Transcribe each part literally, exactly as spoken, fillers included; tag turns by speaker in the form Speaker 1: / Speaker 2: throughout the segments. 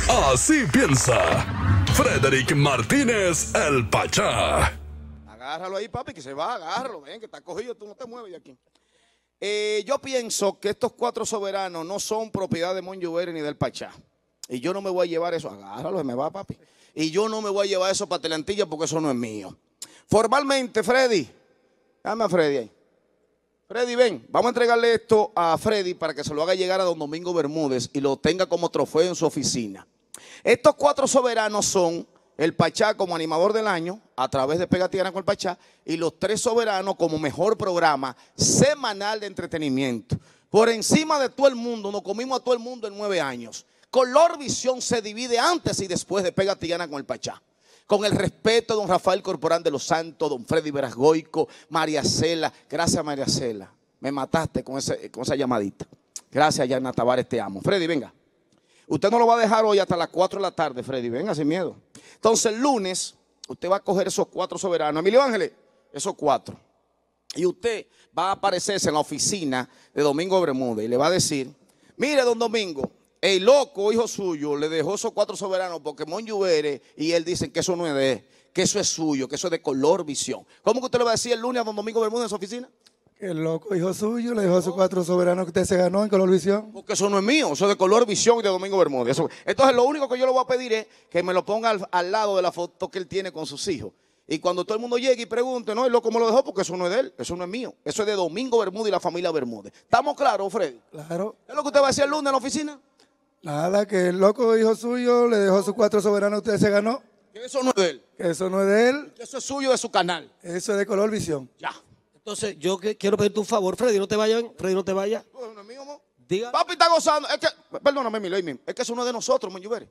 Speaker 1: Así piensa Frederick Martínez, el Pachá.
Speaker 2: Agárralo ahí, papi, que se va, agárralo. Ven, que está cogido, tú no te mueves de aquí. Eh, yo pienso que estos cuatro soberanos no son propiedad de Monjuvere ni del Pachá. Y yo no me voy a llevar eso. Agárralo, se me va, papi. Y yo no me voy a llevar eso para Telantilla porque eso no es mío. Formalmente, Freddy, dame a Freddy ahí. Freddy, ven, vamos a entregarle esto a Freddy para que se lo haga llegar a don Domingo Bermúdez y lo tenga como trofeo en su oficina. Estos cuatro soberanos son el Pachá como animador del año a través de Pégate y Gana con el Pachá y los tres soberanos como mejor programa semanal de entretenimiento. Por encima de todo el mundo, nos comimos a todo el mundo en nueve años. Colorvisión se divide antes y después de Pégate y Gana con el Pachá. Con el respeto de don Rafael Corporán de los Santos, don Freddy Verasgoico, María Cela. Gracias, María Cela. Me mataste con, ese, con esa llamadita. Gracias, Yana Tavares, te amo. Freddy, venga. Usted no lo va a dejar hoy hasta las cuatro de la tarde, Freddy. Venga, sin miedo. Entonces, el lunes, usted va a coger esos cuatro soberanos. Emilio Ángeles, esos cuatro. Y usted va a aparecerse en la oficina de Domingo Bermúdez y le va a decir, mire, don Domingo, el loco hijo suyo le dejó esos cuatro soberanos porque Monjuvere y él dicen que eso no es de él, que eso es suyo, que eso es de Colorvisión. ¿Cómo que usted le va a decir el lunes a don Domingo Bermúdez en su oficina?
Speaker 3: El loco hijo suyo le dejó esos cuatro soberanos que usted se ganó en Colorvisión.
Speaker 2: Porque eso no es mío, eso es de Colorvisión y de Domingo Bermúdez. Eso. Entonces lo único que yo le voy a pedir es que me lo ponga al, al lado de la foto que él tiene con sus hijos. Y cuando todo el mundo llegue y pregunte, no, el loco me lo dejó porque eso no es de él, eso no es mío. Eso es de Domingo Bermúdez y la familia Bermúdez. ¿Estamos claros, Freddy?
Speaker 3: Claro.
Speaker 2: ¿Es lo que usted va a decir el lunes en la oficina?
Speaker 3: Nada, que el loco hijo suyo le dejó sus cuatro soberanos que usted se ganó.
Speaker 2: Que eso no es de él.
Speaker 3: Que eso no es de él.
Speaker 2: Que eso es suyo de su canal.
Speaker 3: Eso es de Colorvisión.
Speaker 2: Ya.
Speaker 4: Entonces, yo que, quiero pedirte un favor, Freddy, no te vayas, Freddy, no te vayas.
Speaker 2: No, no es mío, mo.
Speaker 4: Diga.
Speaker 2: Papi está gozando. Es que, perdóname, Milo, es que eso no es de nosotros, Monjuvere.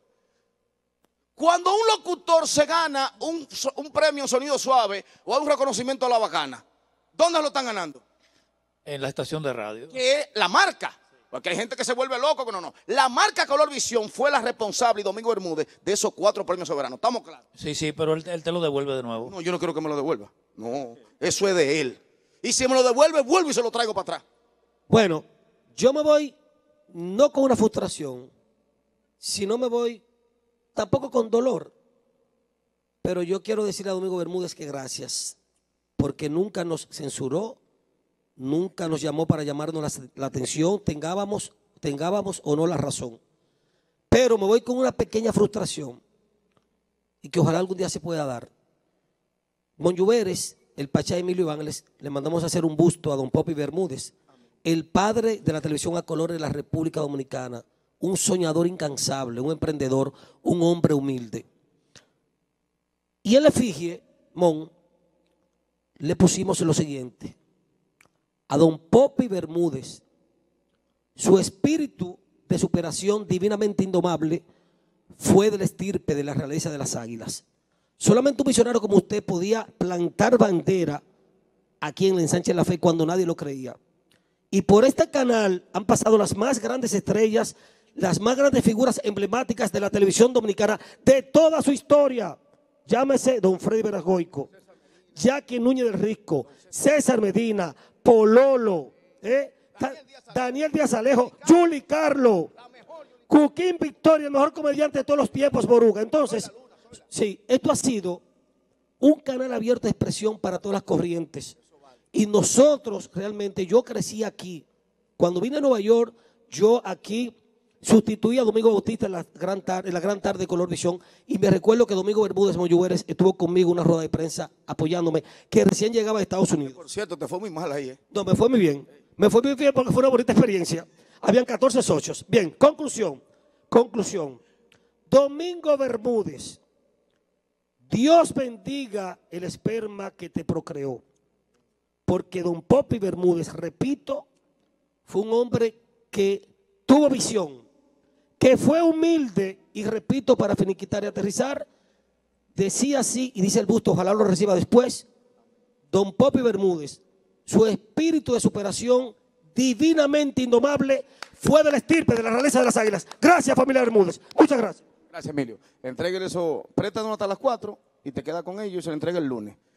Speaker 2: Cuando un locutor se gana un, un premio en sonido suave o hay un reconocimiento a la bacana, ¿dónde lo están ganando?
Speaker 5: En la estación de radio.
Speaker 2: Que es la marca. Porque hay gente que se vuelve loco, que no, no. La marca Colorvisión fue la responsable, y Domingo Bermúdez, de esos cuatro premios soberanos. ¿Estamos claros?
Speaker 5: Sí, sí, pero él, él te lo devuelve de nuevo.
Speaker 2: No, yo no quiero que me lo devuelva. No, eso es de él. Y si me lo devuelve, vuelvo y se lo traigo para atrás.
Speaker 4: Bueno, yo me voy no con una frustración, sino me voy tampoco con dolor. Pero yo quiero decirle a Domingo Bermúdez que gracias, porque nunca nos censuró, nunca nos llamó para llamarnos la, la atención, tengábamos, tengábamos o no la razón. Pero me voy con una pequeña frustración y que ojalá algún día se pueda dar. Monjuvere, el Pachá Emilio Ángeles, le mandamos a hacer un busto a don Popi Bermúdez, el padre de la televisión a color de la República Dominicana, un soñador incansable, un emprendedor, un hombre humilde. Y en la efigie, Mon, le pusimos lo siguiente: a don Popi Bermúdez, su espíritu de superación divinamente indomable fue del estirpe de la realeza de las águilas. Solamente un visionario como usted podía plantar bandera aquí en la Ensanche de la Fe cuando nadie lo creía. Y por este canal han pasado las más grandes estrellas, las más grandes figuras emblemáticas de la televisión dominicana de toda su historia. Llámese don Freddy Verasgoico, Jackie Núñez del Risco, César Medina, Pololo, ¿eh? Daniel, Díaz Daniel Díaz Alejo, Juli Carlo, Cuquín Victoria, el mejor comediante de todos los tiempos, Boruga. Entonces, sí, esto ha sido un canal abierto de expresión para todas las corrientes. Y nosotros realmente, yo crecí aquí. Cuando vine a Nueva York, yo aquí sustituí a Domingo Bautista en la gran tarde, en la gran tarde de Colorvisión, y me recuerdo que Domingo Bermúdez Monjuvere estuvo conmigo en una rueda de prensa apoyándome, que recién llegaba a Estados Unidos.
Speaker 2: Por cierto, te fue muy mal ahí, ¿eh?
Speaker 4: No, me fue muy bien. Me fue muy bien porque fue una bonita experiencia. Habían catorce socios. Bien, conclusión. Conclusión. Domingo Bermúdez, Dios bendiga el esperma que te procreó. Porque don Popi Bermúdez, repito, fue un hombre que tuvo visión, que fue humilde, y repito, para finiquitar y aterrizar, decía así, y dice el busto, ojalá lo reciba después: don Popi Bermúdez, su espíritu de superación divinamente indomable fue del estirpe de la realeza de las águilas. Gracias, familia Bermúdez. Muchas gracias.
Speaker 2: Gracias, Emilio. Entréguele eso, préstanos hasta las cuatro y te queda con ellos y se lo entrega el lunes.